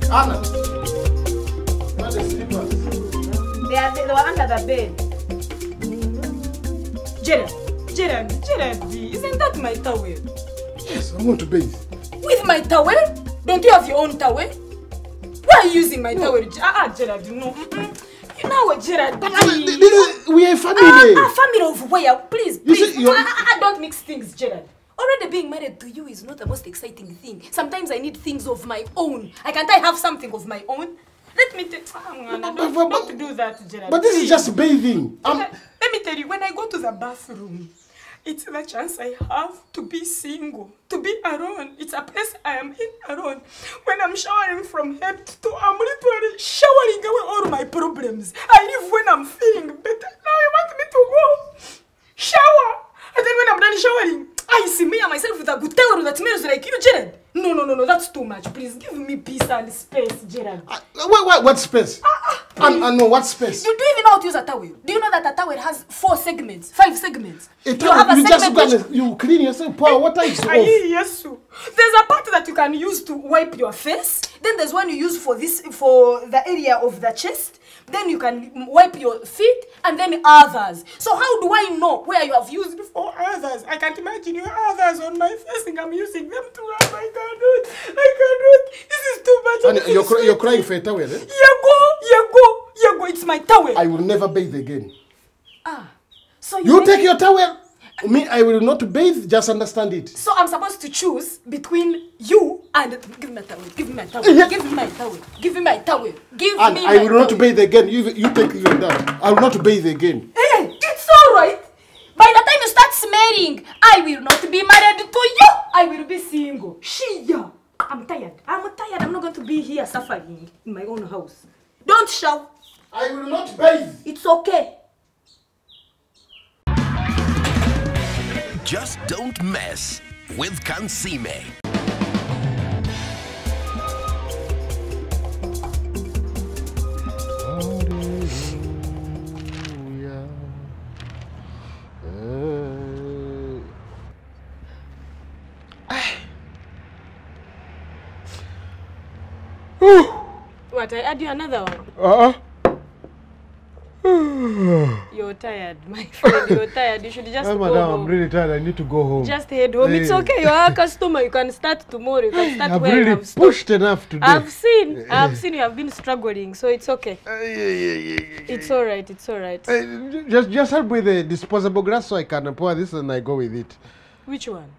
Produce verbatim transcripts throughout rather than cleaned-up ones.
Anna. Where are the slippers? They, are, they were under the bed. Gerard, Gerard, Gerard, isn't that my towel? Yes, I want to bathe. With my towel? Don't you have your own towel? Why are you using my no. towel? Ah, ah, Gerard, no. Mm-mm. You know what, Gerard? But this is, we are a family. Ah, ah, family of where? Please, please. You see, ah, ah, ah, don't mix things, Gerard. Already being married to you is not the most exciting thing. Sometimes I need things of my own. I can't I have something of my own? Let me tell you, oh, don't, but, but, don't do that, Gerard. But this please. Is just bathing. Um, Let me tell you, when I go to the bathroom, it's the chance I have to be single, to be alone. It's a place I am in alone. When I'm showering from head to toe, I'm literally showering away all my problems. I live when I'm feeling better. Now you want me to go shower. And then when I'm done showering, I see me and myself with a good towel that smells like you, Gerard. No, no, no, no, that's too much. Please give me peace and space, Gerard. Uh, what, what, what space? Uh, uh, I, I know, what space? You do even know how to use a towel. Do you know that a towel has four segments, five segments? A towel, you, have a you just go and you clean yourself, pour water is off. Yes, there's a part that you can use to wipe your face. Then there's one you use for this, for the area of the chest. Then you can wipe your feet, and then others. So how do I know where you have used for others? I can't imagine your others on my face, and I'm using them to rub. I cannot. I cannot. This is too much. And you're, cr you're crying for a towel, eh? You go, you go, you go. It's my towel. I will never bathe again. Ah, so you, you take your towel. Me, I will not bathe, just understand it. So I'm supposed to choose between you and... Give me my towel, give me my towel, give me my towel, give me my towel, give and me I my will towel. not bathe again, you, you take your towel. I will not bathe again. Hey, it's alright. By the time you start smelling, I will not be married to you. I will be single. Shia. I'm tired. I'm tired. I'm not going to be here suffering in my own house. Don't shout. I will not bathe. It's okay. Just don't mess with Kansime. What, I add you another one? Uh-uh. You're tired, my friend. You're tired. You should just oh, go madam, home. I'm really tired. I need to go home. Just head home. Hey. It's okay. You're a customer. You can start tomorrow. You can start I've where really you have pushed stopped. enough today. I've seen. I've seen you have been struggling, so it's okay. Uh, yeah, yeah, yeah, yeah, it's all right. It's all right. Uh, just, just help with the disposable glass so I can pour this and I go with it. Which one?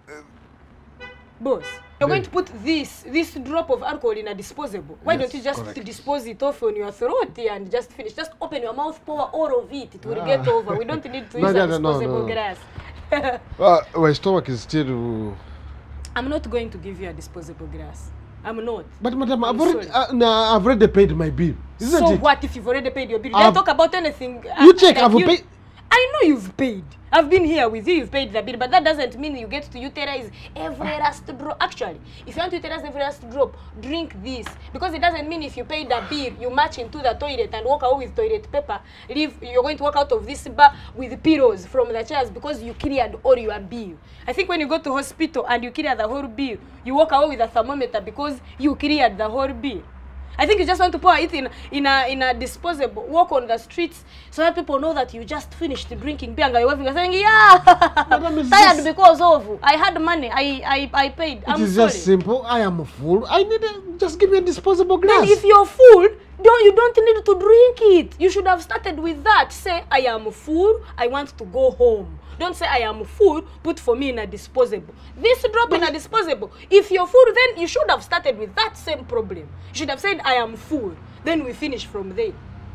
Boss, you're going to put this this drop of alcohol in a disposable. Why yes, don't you just correct. dispose it off on your throat and just finish? Just open your mouth, pour all of it. It will ah. get over. We don't need to use no, no, a disposable no, no, no. glass. uh, my stomach is still... I'm not going to give you a disposable glass. I'm not. But madam, I've already, uh, nah, I've already paid my bill. Isn't so it? what if you've already paid your bill? Don't talk about anything. You check, like I've you, paid... I know you've paid. I've been here with you, you've paid the bill, but that doesn't mean you get to utilize every last drop. Actually, if you want to utilize every last drop, drink this. Because it doesn't mean if you pay the bill, you march into the toilet and walk away with toilet paper. Leave, you're going to walk out of this bar with pillows from the chairs because you cleared all your bill. I think when you go to hospital and you clear the whole bill, you walk away with a thermometer because you cleared the whole bill. I think you just want to pour it in in a in a disposable, walk on the streets so that people know that you just finished drinking beer and you're saying, yeah, tired because of I had money, I I, I paid. It I'm is sorry. just simple. I am a fool. I need a, just give me a disposable glass. Then if you're full, don't you don't need to drink it. You should have started with that. Say, I am full, I want to go home. Don't say I am full, put for me in a disposable. This drop but in a disposable. If you're full, then you should have started with that same problem. You should have said I am full. Then we finish from there.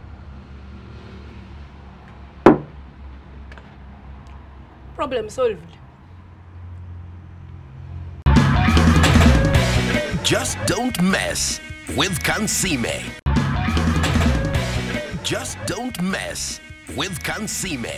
Problem solved. Just don't mess with Kansime. Just don't mess with Kansime.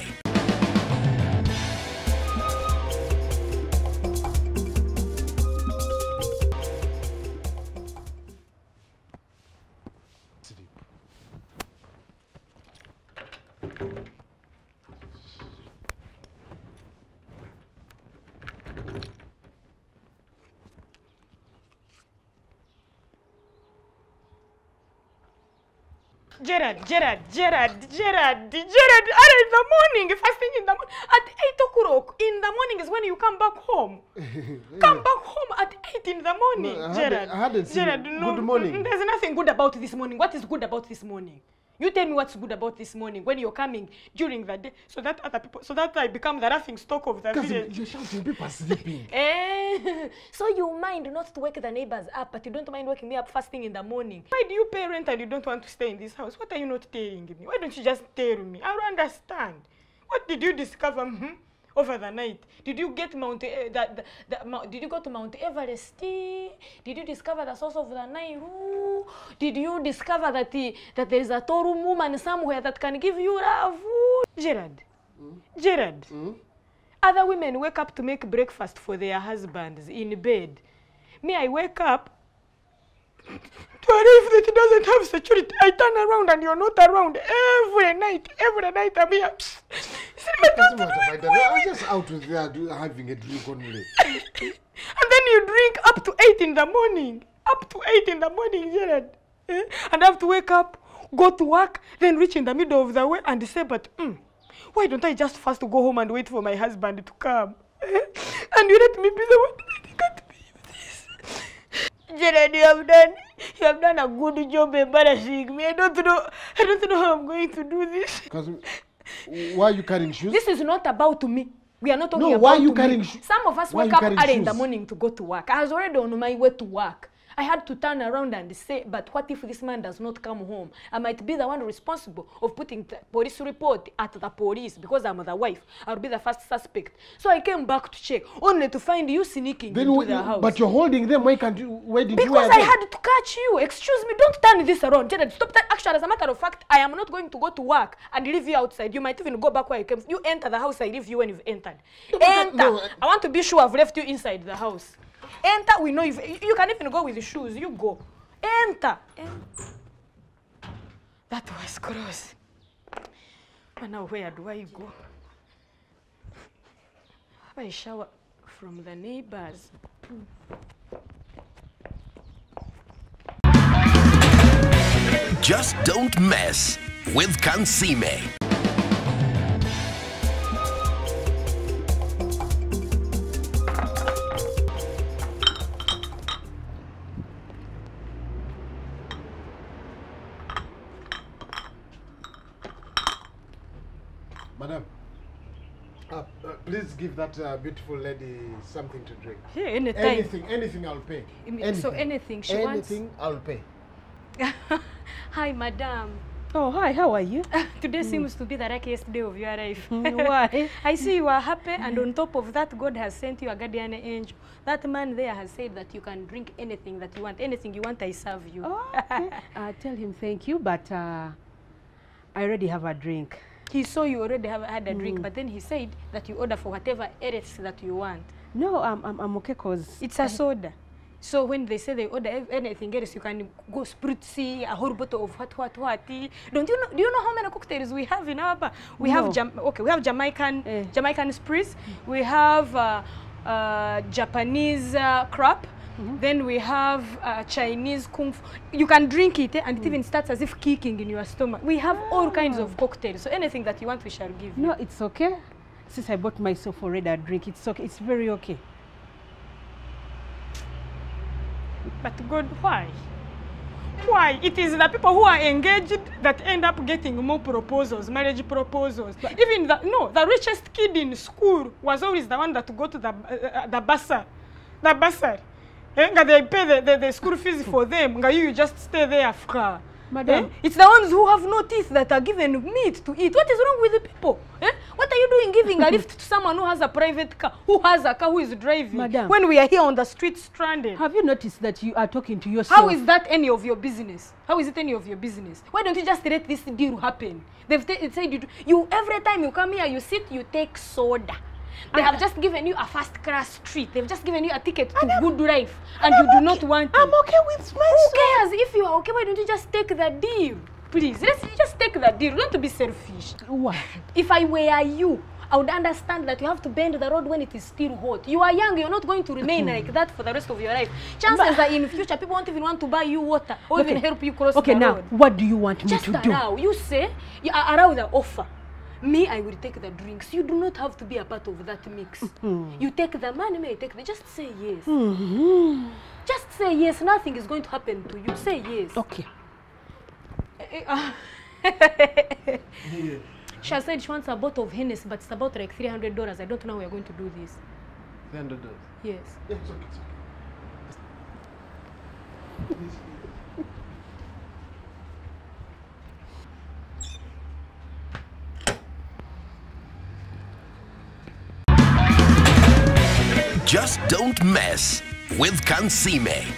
Gerard, Gerard, Gerard, Gerard, Gerard, early in the morning, first thing in the morning, at eight o'clock in the morning is when you come back home. Come back home at eight in the morning, No, I Gerard. hadn't- I hadn't seen Gerard, it. no, Good morning. there's nothing good about this morning. What is good about this morning? You tell me what's good about this morning when you're coming during the day, so that other people, so that I become the laughing stock of the Cousin, village. you're shouting, people are sleeping. Eh, so you mind not to wake the neighbors up, but you don't mind waking me up first thing in the morning. Why do you pay rent and you don't want to stay in this house? What are you not telling me? Why don't you just tell me? I don't understand. What did you discover hmm, over the night? Did you get Mount? Uh, the, the, the, Mount did you go to Mount Everest? Did you discover the source of the Nile? Did you discover that the, that there is a Toru woman somewhere that can give you love? Gerard, mm? Gerard. Mm? Other women wake up to make breakfast for their husbands in bed. Me, I wake up to arrive that it doesn't have security. I turn around and you're not around every night. Every night I'm here. Doesn't matter, my darling. I was just out with there do- having a drink only. And then you drink up to eight in the morning. Up to eight in the morning, Gerard. Eh? And I have to wake up, go to work, then reach in the middle of the way and say, but mm, why don't I just first go home and wait for my husband to come? Eh? And you let me be the one. I can't believe this. Gerard, you have done, you have done a good job embarrassing me. I don't know, I don't know how I'm going to do this. Cousin, why are you carrying shoes? This is not about me. We are not talking No, about why are you me. carrying shoes? Some of us Why are wake you up carrying early in the shoes? morning to go to work. I was already on my way to work. I had to turn around and say, but what if this man does not come home? I might be the one responsible of putting the police report at the police because I'm the wife. I'll be the first suspect. So I came back to check, only to find you sneaking Then into we- the house. But you're holding them. Why can't you? Why did you Because wear I them? had to catch you. Excuse me, don't turn this around. Jared, stop that. Actually, as a matter of fact, I am not going to go to work and leave you outside. You might even go back where you came. You enter the house, I leave you when you've entered. No, but that- Enter. no. I want to be sure I've left you inside the house. Enter. We know if you can even go with the shoes. You go. Enter. Enter. That was gross. But now where do I go? Have I shower from the neighbors? Just don't mess with Kansime. Madam, uh, uh, please give that uh, beautiful lady something to drink. Yeah, anytime. Anything, anything I'll pay. You mean- so anything she wants? Anything I'll pay. Hi, madam. Oh, hi, how are you? Today seems to be the luckiest day of your life. Why? I see you are happy, and on top of that, God has sent you a guardian angel. That man there has said that you can drink anything that you want. Anything you want, I serve you. Oh, okay. uh, tell him thank you, but uh, I already have a drink. He saw you already have had a drink, but then he said that you order for whatever else that you want. No, I'm, I'm, I'm okay because... It's a soda. So when they say they order ev- anything else, you can go spritzy, a whole bottle of what, what, what. Don't you know? Do you know how many cocktails we have in our bar? We No. have Jam okay, we have Jamaican Eh. Jamaican spritz. We have uh, uh, Japanese uh, crap. Then we have uh, Chinese kung fu. You can drink it, eh, and it even starts as if kicking in your stomach. We have all kinds of cocktails. So anything that you want, we shall give you. No, it's okay. Since I bought myself already a drink, it's okay. It's very okay. But God, why? Why? It is the people who are engaged that end up getting more proposals, marriage proposals. Even the, no, the richest kid in school was always the one that got the, uh, the bursar. The bursar. Eh? Nga they pay the, the, the school fees for them. Nga you, you just stay there. Afka. Madam. Eh? It's the ones who have no teeth that are given meat to eat. What is wrong with the people? Eh? What are you doing giving a lift to someone who has a private car, who has a car, who is driving, Madam. when we are here on the street stranded? Have you noticed that you are talking to yourself? How is that any of your business? How is it any of your business? Why don't you just let this deal happen? They've said you, you, every time you come here, you sit, you take soda. They have just given you a first class treat. They've just given you a ticket to good life, and you do not want it. I'm okay with my Who cares? If you are okay, why don't you just take the deal? Please, let's just take the deal. Don't be selfish. Why? If I were you, I would understand that you have to bend the road when it is still hot. You are young, you're not going to remain like that for the rest of your life. Chances are in future, people won't even want to buy you water or even help you cross Okay, the now, road. what do you want me Just to do? allow. You say, you are allow the offer. Me, I will take the drinks. You do not have to be a part of that mix. You take the money, me, I take the... Just say yes. Mm-hmm. Just say yes. Nothing is going to happen to you. Say yes. Okay. She has said she wants a bottle of Hennessy, but it's about like three hundred dollars. I don't know how we are going to do this. three hundred dollars. Yes. Yeah, it's okay, it's okay. Just don't mess with Kansime.